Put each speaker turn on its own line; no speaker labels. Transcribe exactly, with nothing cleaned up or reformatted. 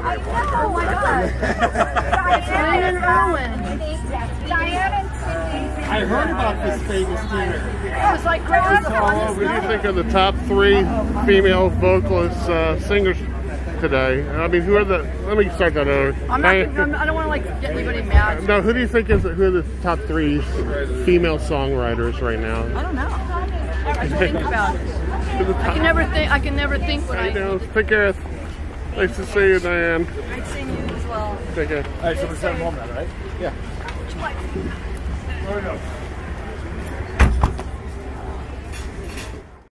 Oh my God. Diane and Erwin. Diane and Cindy.
I heard about this famous dinner.
It was like great. It was the
Oh,
funnest
what do you
night.
think of the top three female vocalists, uh, singers today? I mean, who are the? Let me start that over.
I'm not. I'm, I don't want to like get anybody mad.
No, who do you think is who are the top three female songwriters right now?
I don't know. I have to think about it. I can never think. I can never think when I.
You know, take care. Nice to see you, Diane.
I've seen you as well.
Take care.
All right, so we're sending home now, right? Yeah. Where we go?